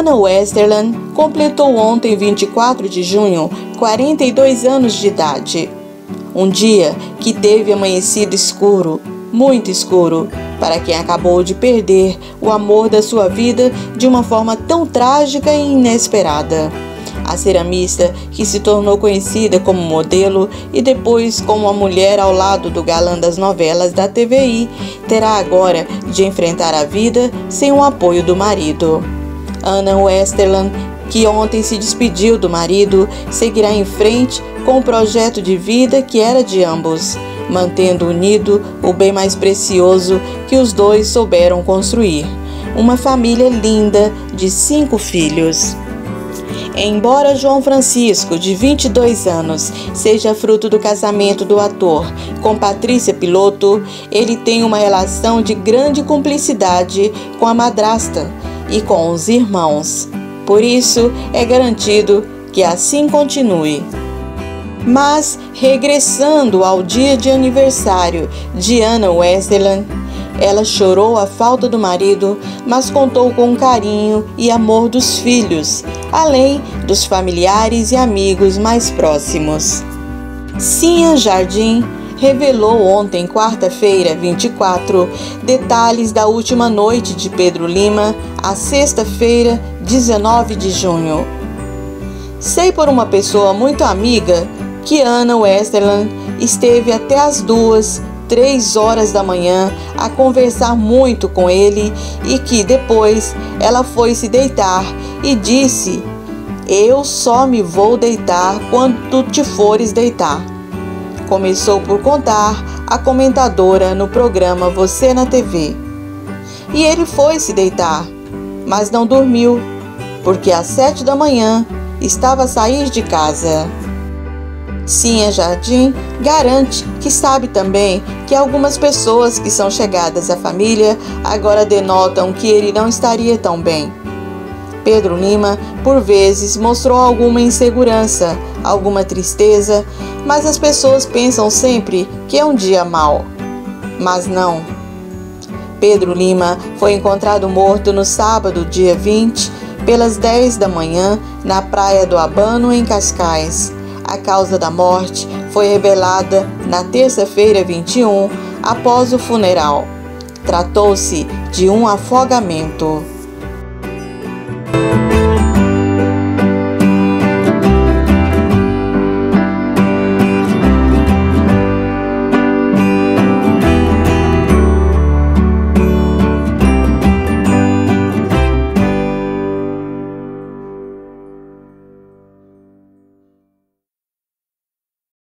Ana Westerland completou ontem, 24 de junho, 42 anos de idade. Um dia que teve amanhecido escuro, muito escuro, para quem acabou de perder o amor da sua vida de uma forma tão trágica e inesperada. A ceramista, que se tornou conhecida como modelo e depois como a mulher ao lado do galã das novelas da TVI, terá agora de enfrentar a vida sem o apoio do marido. Ana Westerland, que ontem se despediu do marido, seguirá em frente com o projeto de vida que era de ambos, mantendo unido o bem mais precioso que os dois souberam construir: uma família linda de 5 filhos. Embora João Francisco, de 22 anos, seja fruto do casamento do ator com Patrícia Piloto, ele tem uma relação de grande cumplicidade com a madrasta e com os irmãos. Por isso, é garantido que assim continue. Mas, regressando ao dia de aniversário de Ana Westerland, ela chorou a falta do marido, mas contou com o carinho e amor dos filhos, além dos familiares e amigos mais próximos. Sinha Jardim revelou ontem, quarta-feira, 24, detalhes da última noite de Pedro Lima, a sexta-feira, 19 de junho. Sei por uma pessoa muito amiga que Ana Westerland esteve até as 2, 3 horas da manhã a conversar muito com ele e que depois ela foi se deitar e disse: "Eu só me vou deitar quando tu te fores deitar." Começou por contar a comentadora no programa Você na TV. E ele foi se deitar, mas não dormiu, porque às 7 da manhã estava a sair de casa. Sinha Jardim garante que sabe também que algumas pessoas que são chegadas à família agora denotam que ele não estaria tão bem. Pedro Lima, por vezes, mostrou alguma insegurança, alguma tristeza, mas as pessoas pensam sempre que é um dia mau. Mas não. Pedro Lima foi encontrado morto no sábado, dia 20, pelas 10 da manhã, na praia do Abano, em Cascais. A causa da morte foi revelada na terça-feira, 21, após o funeral. Tratou-se de um afogamento.